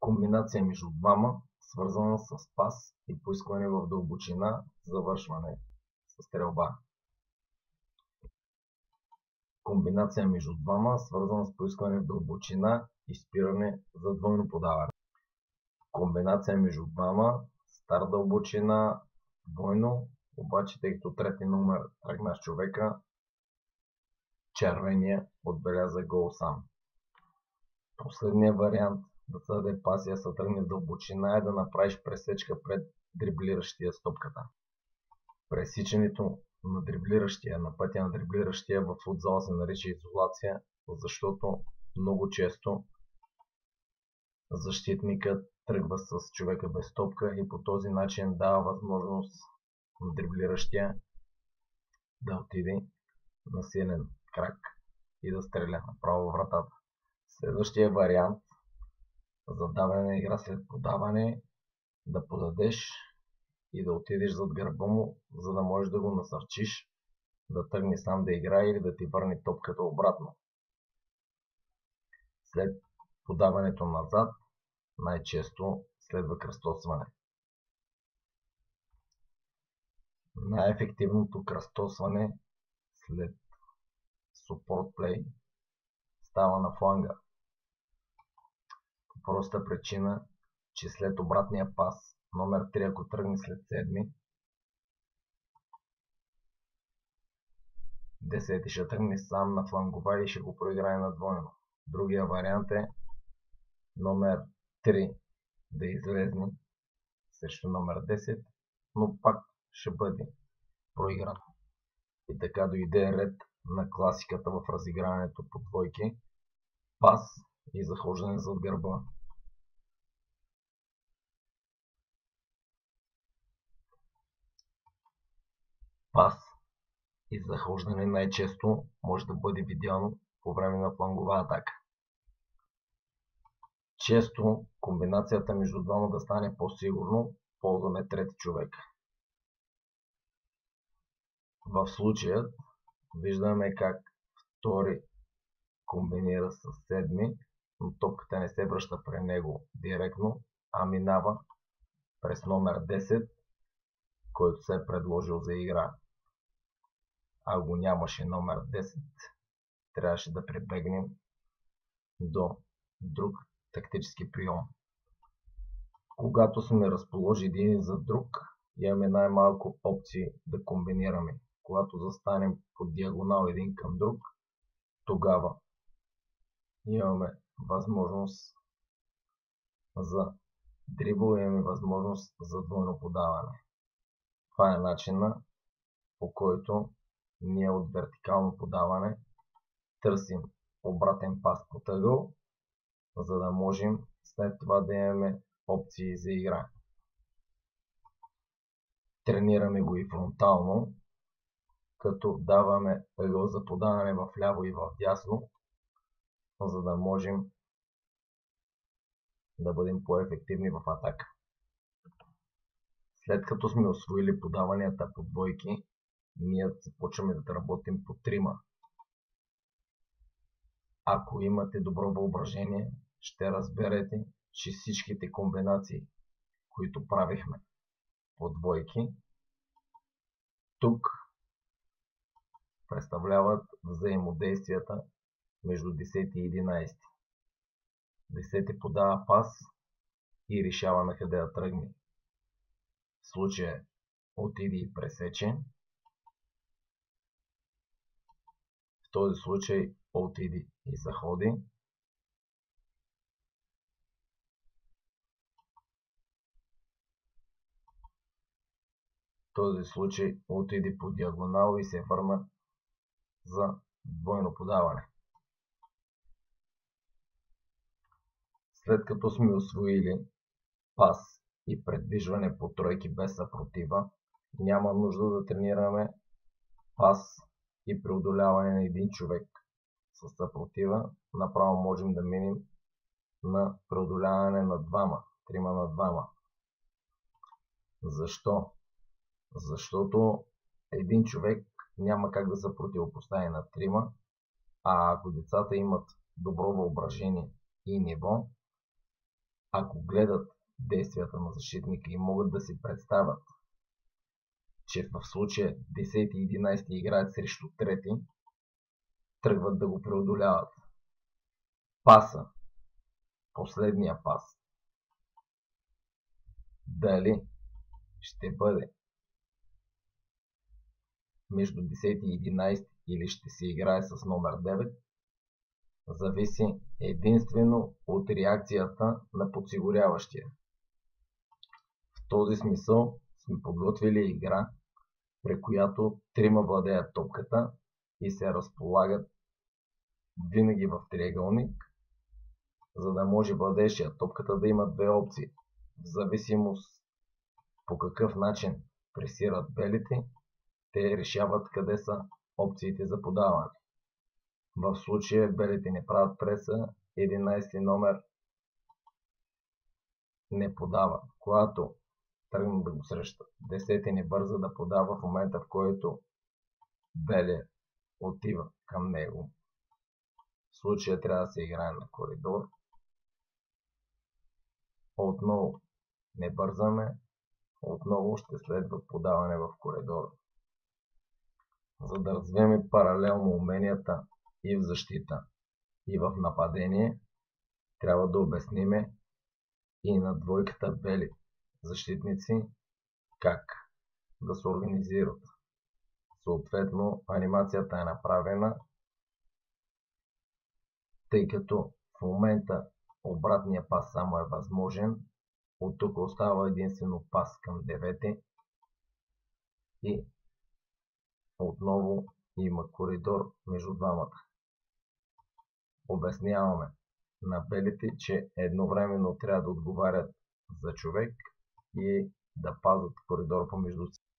Комбинация между двама, свързана с пас и поискване в дълбочина, завършване с стрелба. Комбинация между двама, свързана с поискване в дълбочина и спиране за двойно подаване. Комбинация между двама, стар дълбочина, двойно, обаче тъй като трети номер тръгна с човека, червения отбеляза гол сам. Последният вариант да се даде пас и да се тръгне в дълбочина е да направиш пресечка пред дриблиращия с топката. Пресичането на дриблиращия, на пътя на дриблиращия в футзала се нарича изолация, защото много често защитникът тръгва с човека без топка и по този начин дава възможност на дриблиращия да отиде на силен крак и да стреля направо в вратата. Следващия вариант за даване на игра след подаване да подадеш и да отидеш зад гърба му, за да можеш да го насърчиш да тръгне сам да играе или да ти върне топката обратно. След подаването назад най-често следва кръстосване. Най-ефективното кръстосване след support play става на фланга. По проста причина, че след обратния пас, номер 3, ако тръгне след 7, 10 ще тръгне сам на флангова и ще го проиграе на двойно. Другия вариант е номер 3 да излезне срещу номер 10, но пак ще бъде проигран. И така дойде ред на класиката в разиграването по двойки, пас и захождане зад гърба. Пас и захождане най-често може да бъде видяно по време на флангова атака. Често комбинацията между двама да стане по-сигурно, ползваме трети човек. В случая виждаме как втори комбинира с 7, но топката не се връща при него директно, а минава през номер 10, който се е предложил за игра. А го нямаше номер 10, трябваше да прибегнем до друг тактически прием. Когато сме разположили един за друг, имаме най-малко опции да комбинираме. Когато застанем по диагонал един към друг, тогава имаме възможност за дрибъл, имаме възможност за двойно подаване. Това е начинът, по който ние от вертикално подаване търсим обратен пас под ъгъл, за да можем след това да имаме опции за игра. Тренираме го и фронтално, като даваме ъгъл за подаване в ляво и в дясно, за да можем да бъдем по-ефективни в атака. След като сме освоили подаванията по двойки, ние започваме да работим по трима. Ако имате добро въображение, ще разберете, че всичките комбинации, които правихме по двойки, тук представляват взаимодействията между 10 и 11. 10 подава пас и решава на къде да тръгне. В случая отиде и пресече. В този случай отиде и заходи. В този случай отиде по диагонал и се върна за двойно подаване. След като сме освоили пас и предвижване по тройки без съпротива, няма нужда да тренираме пас и преодоляване на един човек с съпротива. Направо можем да минем на преодоляване на двама, трима на двама. Защо? Защото един човек няма как да се противопостави на трима, а ако децата имат добро въображение и ниво, ако гледат действията на защитника и могат да си представят, че в случая 10 и 11 играят срещу трети, тръгват да го преодоляват. Паса, последния пас, дали ще бъде между 10 и 11 или ще се играе с номер 9, зависи единствено от реакцията на подсигуряващия. В този смисъл сме подготвили игра, при която трима владеят топката и се разполагат винаги в триъгълник, за да може владеещия топката да има две опции. В зависимост по какъв начин пресират белите, те решават къде са опциите за подаване. В случая белите не правят преса, 11 номер не подава. Когато тръгнат да го срещат, 10 не бърза да подава в момента, в който белия отива към него. В случая трябва да се играе на коридор. Отново не бързаме, отново ще следва подаване в коридора. За да развием паралелно уменията и в защита, и в нападение, трябва да обясниме и на двойката бели защитници как да се организират. Съответно, анимацията е направена, тъй като в момента обратния пас само е възможен. От тук остава единствено пас към 9 и отново има коридор между двамата. Обясняваме на белите, че едновременно трябва да отговарят за човек и да пазят коридор помежду си.